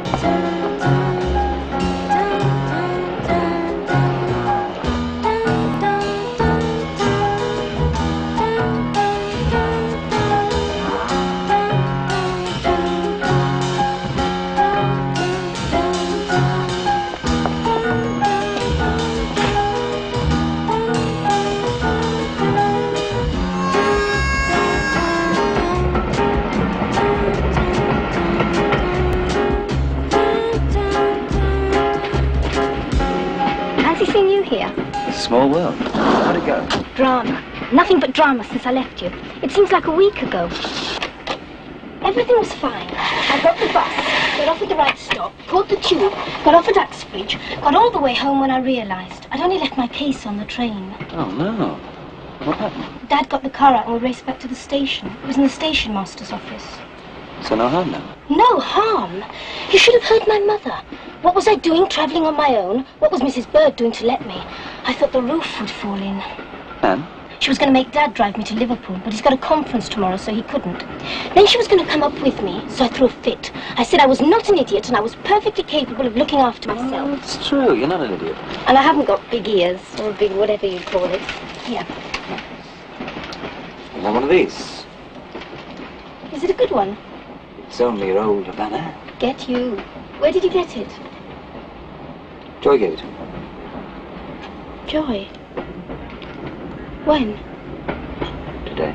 Seeing you here. Small world. How'd it go? Drama. Nothing but drama since I left you. It seems like a week ago. Everything was fine. I got the bus, got off at the right stop, caught the tube, got off at Uxbridge, got all the way home when I realised I'd only left my case on the train. Oh, no. What happened? Dad got the car out and we raced back to the station. It was in the station master's office. So no harm now? No harm? You should have heard my mother. What was I doing travelling on my own? What was Mrs. Bird doing to let me? I thought the roof would fall in. And? She was going to make Dad drive me to Liverpool, but he's got a conference tomorrow, so he couldn't. Then she was going to come up with me, so I threw a fit. I said I was not an idiot and I was perfectly capable of looking after myself. Oh, it's true, you're not an idiot. And I haven't got big ears, or big whatever you call it. Here. You want one of these? Is it a good one? It's only your old Havana. Get you. Where did you get it? Joy gave it to me. Joy? When? Today.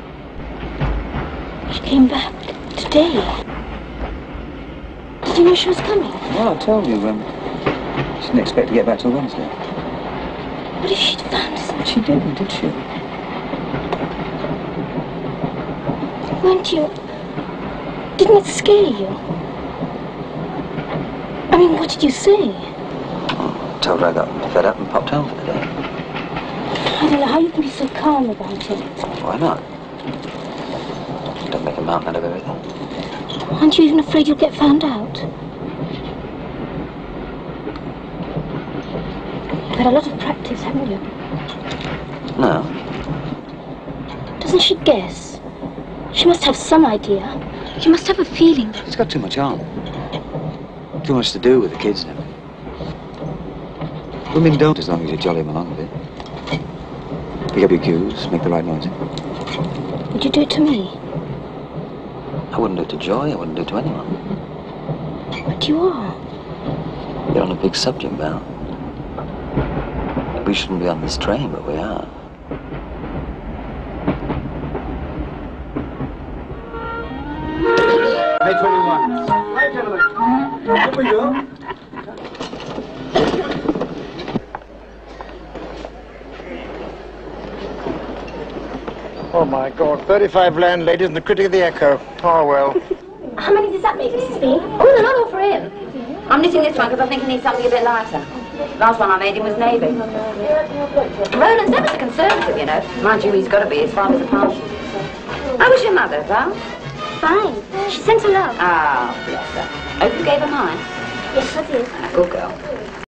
She came back today. Did you know she was coming? Well, I told you, she didn't expect to get back till Wednesday. What if she'd found something? She didn't, did she? Weren't you... Didn't it scare you? I mean, what did you say? I told her I got fed up and popped home for the day. I don't know how you can be so calm about it. Why not? Don't make a mountain out of everything. Aren't you even afraid you'll get found out? You've had a lot of practice, haven't you? No. Doesn't she guess? She must have some idea. She must have a feeling. She's got too much on. Too much to do with the kids and everything. Women don't, as long as you jolly them along with it. Pick up your cues, make the right noises. Would you do it to me? I wouldn't do it to Joy, I wouldn't do it to anyone. But you are. You're on a big subject, Val. We shouldn't be on this train, but we are. May 21. Hi, gentlemen. Here we go. Oh, my God. 35 landladies and the critic of the Echo. Oh, well. How many does that make, Mrs. Bean? Oh, they're not all for him. I'm knitting this one because I think he needs something a bit lighter. Last one I made him was navy. Roland's never so conservative, you know. Mind you, he's got to be. His father's a partial. How was your mother, Val? Fine. She sent her love. Ah, bless her. Hope you gave her mine. Yes, I did. Good girl.